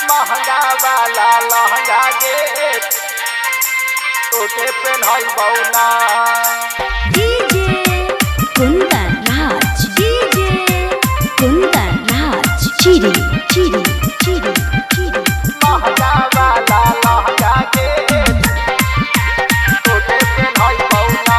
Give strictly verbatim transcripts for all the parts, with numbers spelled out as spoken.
महंगा वाला लहंगा गे तोके पेन्हई बौना। डीजे कुंदन राज डीजे कुंदन राज चिरी चिरी चिरी चिरी महंगा वाला लहंगा गे तोके पेन्हई बौना।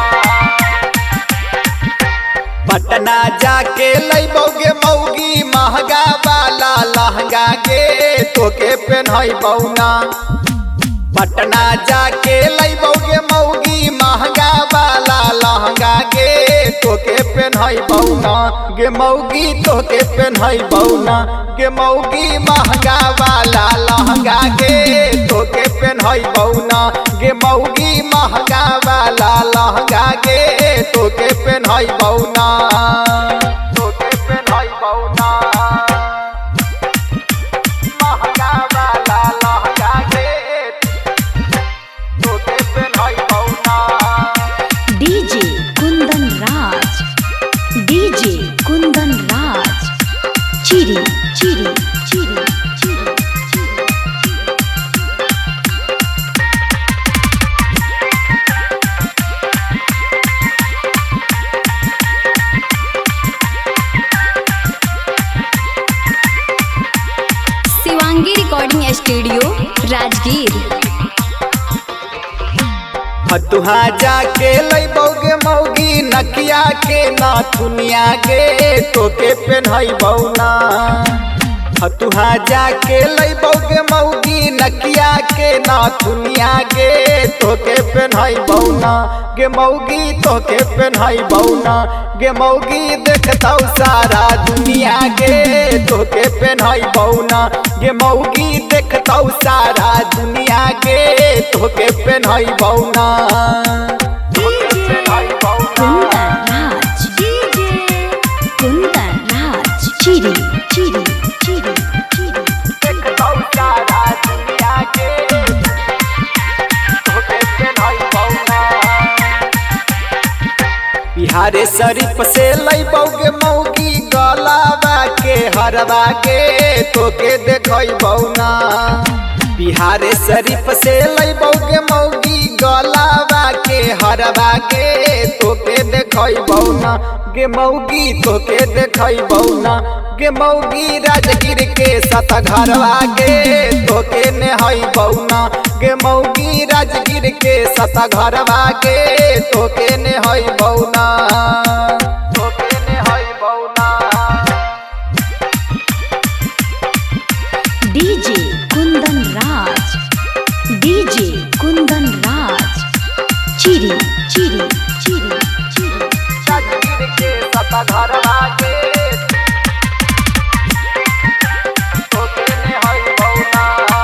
पटना जाके लैबोगे मौगी महंगा वाला लहंगा गे तोके पेन्हई बौना। पटना जाके लैबोगे मौगी महंगा वाला लहंगा गे तोके पेन्हई बौना। गे मौगी तोके पेन्हई बौना। गे मौगी महंगा वाला लहंगा गे तोके पेन्हई बौना। गे मौगी महंगा वाला लहंगा गे तोके पेन्हई बौना। तोके पेन्हई बौना महंगा वाला लहंगा गे तोके पेन्हई बौना। डीजे कुंदन राज डीजे कुंदन राज चिरी चिरी चिरी चिरी शिवांगी रिकॉर्डिंग स्टूडियो राजगीर। हतुहा जाके लैबोगे मौगी नकिया के नाथुनिया गे तोके पेन्हई बौना। हतुहा जाके लैबोगे मौगी नकिया के नाथुनिया गे तोके पेन्हई बौना। गे मौगी तोके पेन्हई बौना। गे मौगी देखतौ सारा दुनिया गे तोके पेन्हई बौना। गे मौगी देखतौ सारा दुनिया गे तोके पेन्हई बौना। तोके पेन्हई बौना। कुंदन राज डीजे कुंदन राज चिरी चिरी चिरी चिरी देखतौ सारा दुनिया गे तोके पेन्हई बौना। बिहारे शरीफ से लैबोगे मौगी गलावा के हरवा गे तोके देखई बौना। बिहारे शरीफ से लैबोगे मौगी गलावा के हरवा गे तोके देखई बौना। गे मौगी तोके देखई बौना। गे मौगी राजगीर के सत घरवा गे तोके नेहई बौना। गे मौगी राजगीर के सत घरवा गे तोके नेहई बौना। तोके नेहई बौना। डीजे कुंदन राज डीजे कुंदन राज चिरी चिरी चिरी चिरी राजगीर के सत घरवा गे तोके नेहई बौना।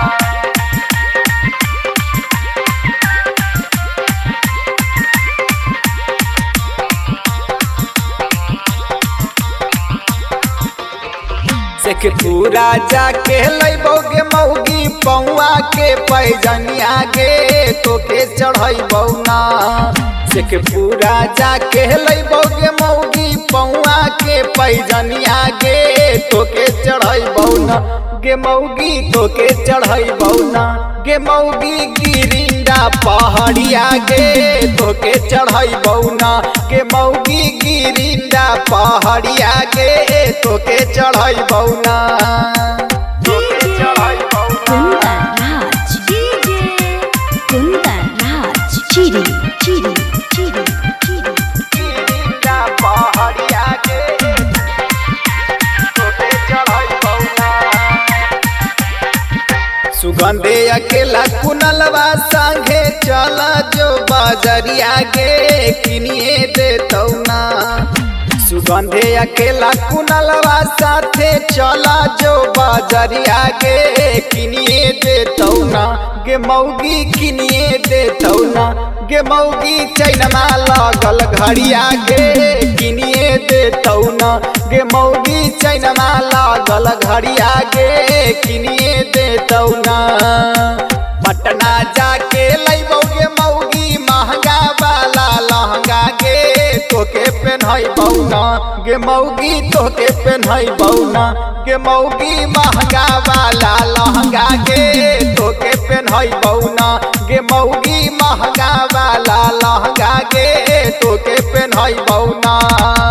शेखपुरा जाके लैबोगे मौगी पौआ के पैजनिया गे तोके चढ़ई बौना। शेखपुरा जाके लैबोगे मौगी पौआ के पैजनिया गे तोके चढ़ई बौना। गे मौगी तोके चढ़ई बौना। गे मौगी गिरिंडा पहाड़िया गे तोके चढ़ई बौना। गे मौगी गिरिंडा पहाड़िया गे तोके चढ़ई बौना। तोके चढ़ई बौना। कुंदन राज डीजे कुंदन राज चिरी चिरी चिरी चिरी गिरिंडा पहाड़िया गे तोके चढ़ई बौना। सुगंधे अकेला कुनलवा संगे चला जो बाजरिया गे किनिए देतौ ना। सुगंधे अकेला कुनलवा साथे चला जो बाजरिया गे किनिए देतौ ना। गे मौगी किनिए देतौ ना। गे मौगी चैनमा लगल घड़िया गे किनिए देतौ ना। गे मौगी चैनमा लगल घड़िया गे किनिए देतौ ना। पटना जाके लैबोगे मौगी महंगा वाला लहंगा गे तोके पेन्हई बौना। गे मौगी तोके पेन्हई बौना। गे मौगी महंगा वाला लहंगा गे तोके पेन्हई बौना गे मौगी महंगा वाला लहंगा गे तोके पेन्हई बौना।